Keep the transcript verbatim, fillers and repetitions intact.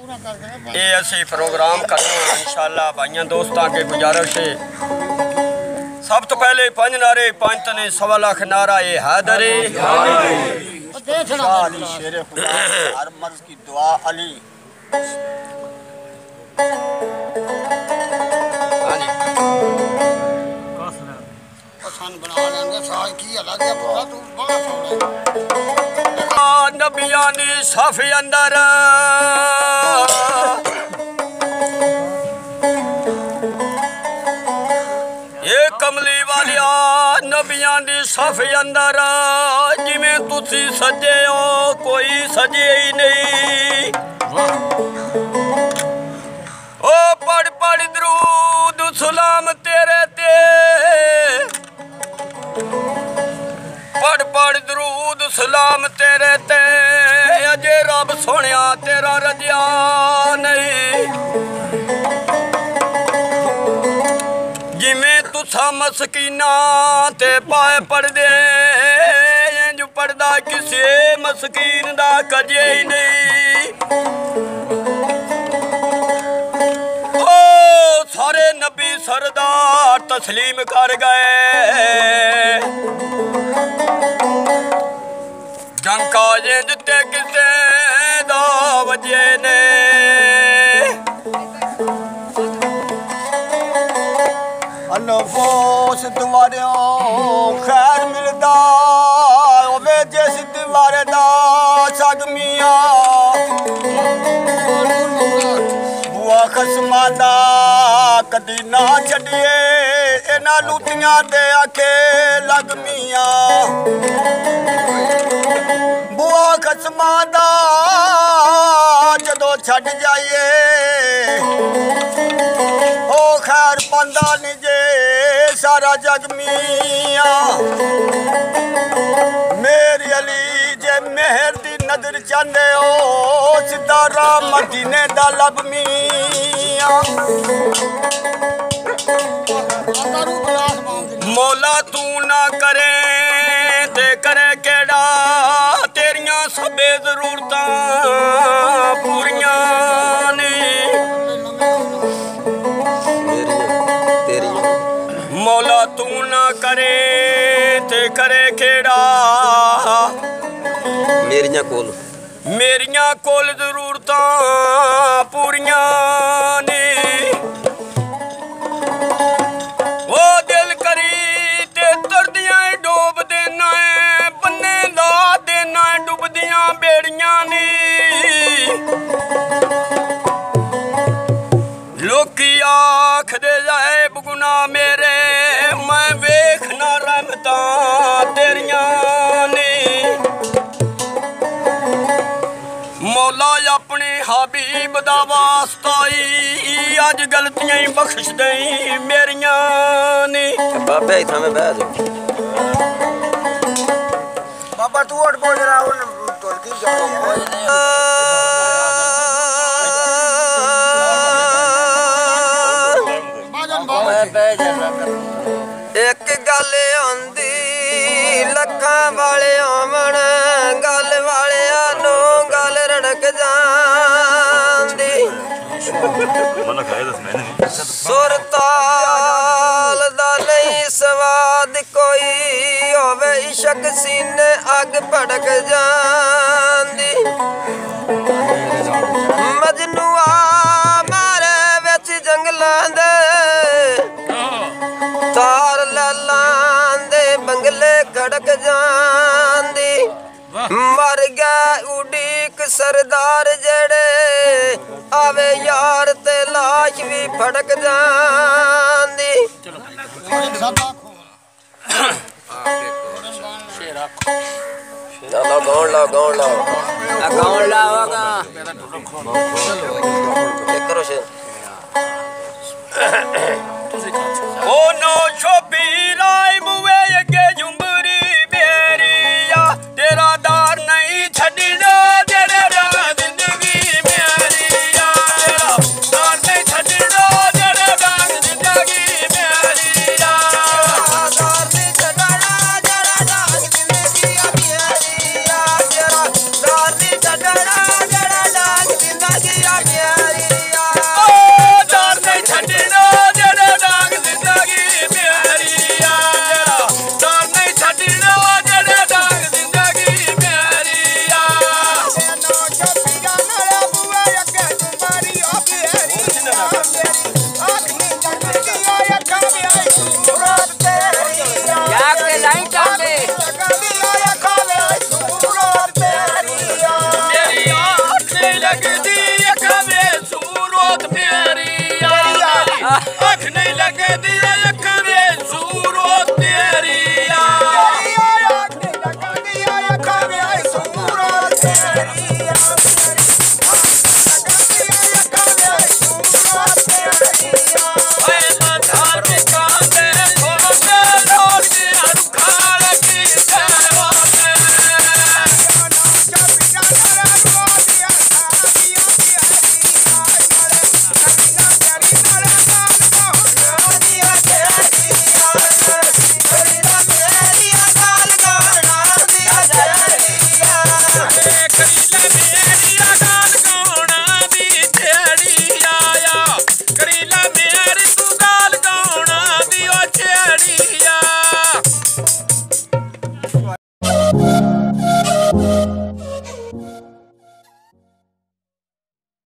ये असी प्रोग्राम करना इंशाअल्लाह भाइयों दोस्तों के गुजारिश है। सब तो पहले पंज नारे पंज तने सवा लाख नारा ये हैदरे अली शेर खुदा हर मर्ज की दुआ अली। नबिया ने साफे अंदर ये कमली वालिया नबिया ने साफे अंदर जिमें तुसी सजे हो कोई सजे ही नहीं। ओ पढ़ पढ़ दरूद सलाम तेरे ते पढ़ पढ़ दरूद सलाम तेरे ते अजे रब सोनिया तेरा रजिया नहीं। जिमें तुसा मस्कीना ते पाए पढ़ दे इंज पढ़दा किसी मस्कीन दा कजे ही नहीं। ओ सारे नबी सरदार तस्लीम कर गए जंका जिते किसे दा वजे ने। अनफोस तुम्हारियों खैर मिलदा होवे जिस दीवारे दा सग मियां बुआ खसमां दा कदी ना छड़िए इन्हां लूटियां दे आखे लग मियां बुआ खसमां दा जदों छड़ जाइए ओ खैर पांदा नी जे सारा जग मियां। मेरी अली जे मेहर दी नजर चांदे हो सिद्धा राम मदीने दा लब मियां। मौला तू ना करे ते करे केड़ा तेरियां सबे जरूरतां पूरियां ने। मौला तू ना करे ते करे केड़ा मेरियां कोल मेरियां कोल जरूरतां पूरियां ने। ओ दिल करी ते तरदियां डोब देना है बन्ने ला देना है डुबदियां बेड़ियां ने। लोकी आख दे जाए बगुना मेरे मैं वेखना रहमतां तेरियां ने। मौला अपने हबीब दा वास्ता अज गलतियां ही बख्श दई मेरियां ने। बाबा इथा में बैठ बाबा तू अट को जरा उन ढोलकी जाओ एक गल आंदी लखां वाले आवन गल वाले नो गल रड़क जांदी। सुर ताल दा नहीं स्वाद कोई होवे इशक सीने अग भड़क जांदी। मजनुआ मारे विच जंगलां दे तार लालां दे बंगले खड़क जांदी। मर गया उड़ीक सरदार जड़े आवे यार ते लाश भी फड़क जांदी। ला गाउन ला गाउन ला गाउन लावागा करो शेर ओ नो शोबीर आई मुए अगे जुमरी बेरिया तेरा दार नहीं छड़ना जेड़े राह जिंदगी मेरिया तेरा दार नहीं छड़ना जेड़े राह जिंदगी मेरिया दार नहीं छड़ना जेड़े राह जिंदगी मेरिया तेरा दार नहीं छड़ना जेड़े राह जिंदगी मेरिया। यार